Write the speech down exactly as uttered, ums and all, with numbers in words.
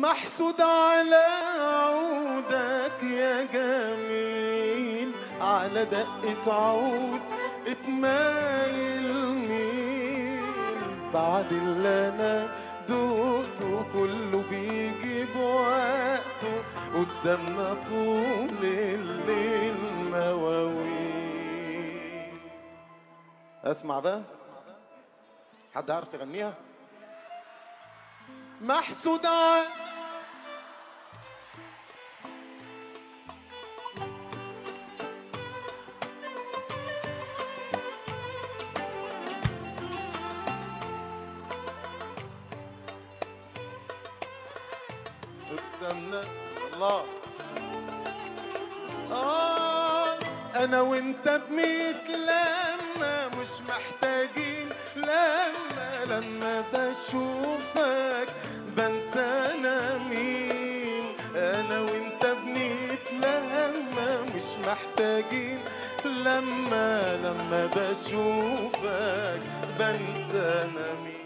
محسود على عودك يا جميل، على دقة عود اتمايل مين؟ بعد اللي انا دوقته كله بيجي بوقته، قدامنا طول الليل مواويل. اسمع بقى، حد عارف يغنيها؟ محسود على قدامنا الله. آه أنا وأنت بميت لما مش محتاجين، لما لما بشوفك بنسى أنا مين. أنا وأنت بميت لما مش محتاجين، لما لما بشوفك بنسى أنا مين.